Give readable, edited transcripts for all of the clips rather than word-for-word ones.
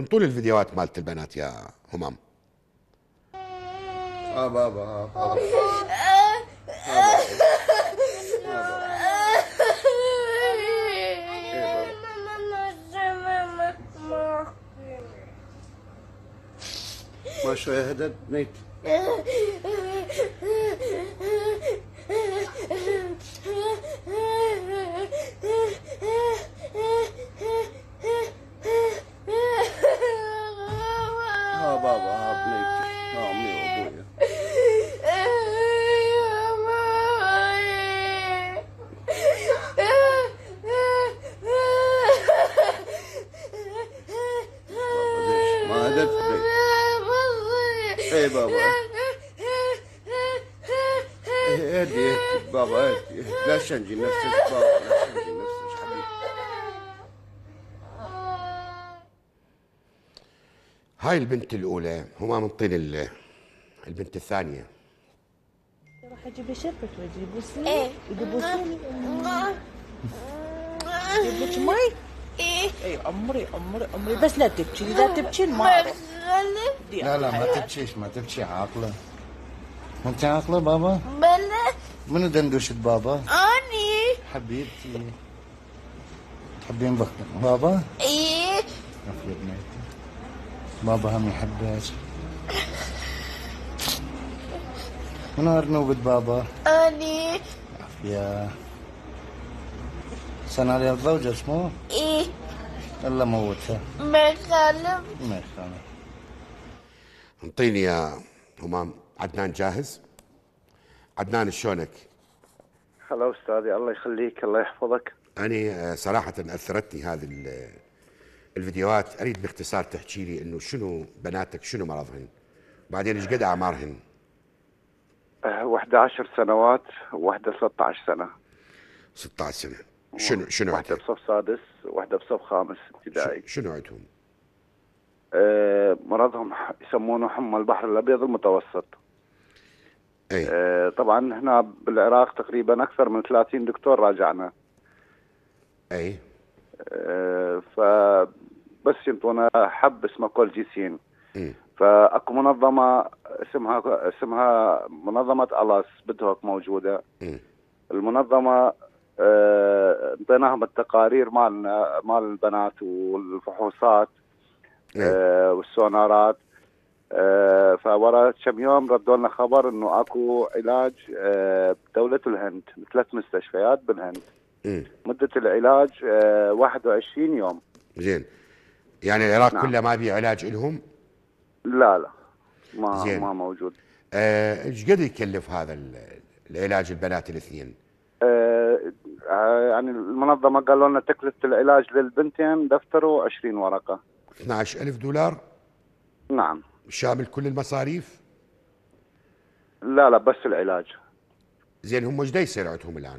انطوني الفيديوهات مالت البنات يا همام. بابا بابا ما شوية هدد نيت. بابا بنيتي امي وابويا. بابا ليش ما هددت بنيت؟ ايه بابا اهدي بابا اهدي لا تشنجي نفسك بابا لا تشنجي نفسك حبيبي. هاي البنت الاولى. همام انطيني البنت الثانيه. راح اجيب شربت واجي يبوسيني يبوسيني اجيب لك مي. اي عمري بس لا تبكي، اذا تبكي ما اروح. لا ما تبكيش ما تبكي عاقلة. انت عاقلة بابا؟ بلا منو دندوشة بابا؟ اني حبيبتي تحبين بابا؟ ايه عفوا يا بنيتي بابا هم يحبك. منو أرنوبة بابا؟ اني عافية. سنة الزوجة اسمه؟ ايه الله موتها. ما يخالف. ما يخالف. انطيني يا همام. عدنان جاهز؟ عدنان شلونك؟ هلا استاذي الله يخليك الله يحفظك. أنا صراحة أثرتني هذه الفيديوهات. أريد باختصار تحكي لي إنه شنو بناتك شنو مرضهن، وبعدين إيش قد أعمارهن؟ واحدة 10 سنوات وواحدة 13 سنة. 16 سنة. شنو واحدة عندهم؟ بصف سادس وواحدة بصف خامس ابتدائي. شنو عندهم؟ مرضهم يسمونه حمى البحر الأبيض المتوسط. أي. طبعا هنا بالعراق تقريبا أكثر من 30 دكتور راجعنا. أي. فبس ينطونا حب اسمه كولجيسين. فاكو منظمه اسمها منظمه الاس بدهوك موجوده. المنظمه انطيناهم التقارير مال البنات والفحوصات والسونارات. فورا كم يوم ردوا لنا خبر انه اكو علاج بدوله الهند 3 مستشفيات بالهند. مده العلاج 21 يوم. زين. يعني العراق نعم. كله ما بيه علاج لهم؟ لا زين. ما موجود. ايش قد يكلف هذا العلاج البنات الاثنين؟ يعني المنظمه قالوا لنا تكلفه العلاج للبنتين دفتروا 20 ورقه. $12,000؟ نعم. شامل كل المصاريف؟ لا بس العلاج. زين هم ايش دا يصير عندهم الان؟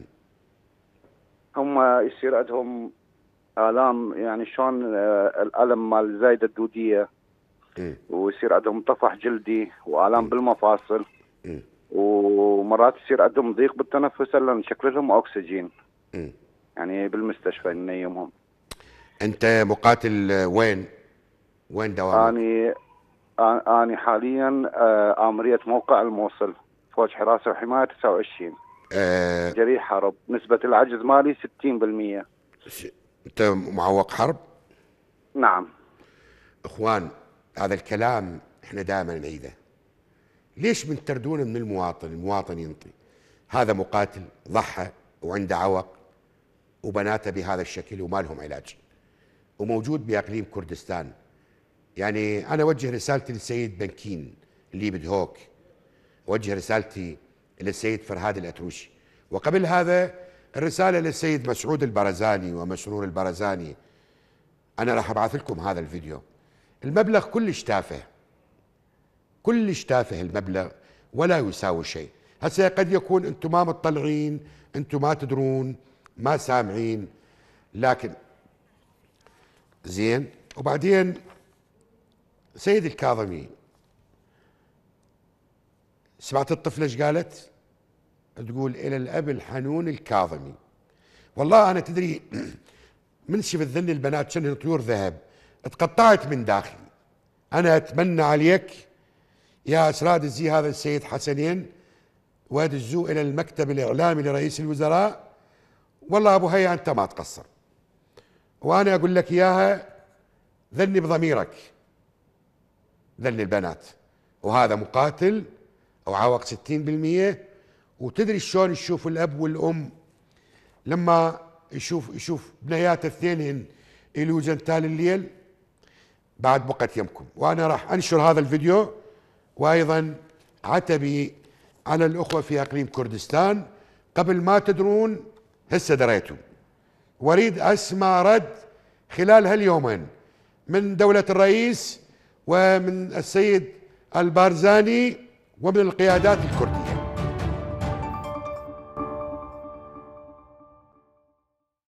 هم يصير عندهم آلام يعني شلون الألم مال زايدة الدودية. ويصير عندهم طفح جلدي وآلام بالمفاصل. ومرات يصير عندهم ضيق بالتنفس لأن شكل لهم أكسجين. يعني بالمستشفى ننيمهم. أنت مقاتل وين دوامك؟ أنا حاليا آمرية موقع الموصل فوج حراسة وحماية 29. جريح حرب. نسبة العجز مالي 60%. أنت معوق حرب؟ نعم. إخوان هذا الكلام إحنا دائما نعيده. ليش من تردون من المواطن ينطي؟ هذا مقاتل ضحى وعنده عوق وبناته بهذا الشكل وما لهم علاج وموجود بأقليم كردستان. يعني أنا أوجه رسالتي للسيد بنكين اللي بدهوك، أوجه رسالتي للسيد فرهاد الأتروشي، وقبل هذا الرسالة للسيد مسعود البرزاني ومسرور البرزاني. أنا راح أبعث لكم هذا الفيديو. المبلغ كلش تافه، كلش تافه المبلغ ولا يساوي شيء. هسه قد يكون أنتم ما مطلعين، أنتم ما تدرون، ما سامعين، لكن زين. وبعدين سيد الكاظمي سمعت الطفلة ايش قالت؟ تقول إلى الأب الحنون الكاظمي. والله أنا تدري من شفت ذني البنات شنهن طيور ذهب، تقطعت من داخلي. أنا أتمنى عليك يا أسراد الزي هذا السيد حسنين وادزوه إلى المكتب الإعلامي لرئيس الوزراء. والله أبو هيا أنت ما تقصر، وأنا أقول لك إياها ذني بضميرك، ذني البنات. وهذا مقاتل وعوق 60%. وتدري شلون يشوف الأب والأم لما يشوف بنياته اثنينهن يلوزن تال الليل؟ بعد بقت يمكم. وأنا راح أنشر هذا الفيديو، وأيضا عتبي على الأخوة في أقليم كردستان قبل ما تدرون، هسه دريتوا. وأريد أسمع رد خلال هاليومين من دولة الرئيس ومن السيد البارزاني ومن القيادات الكردية.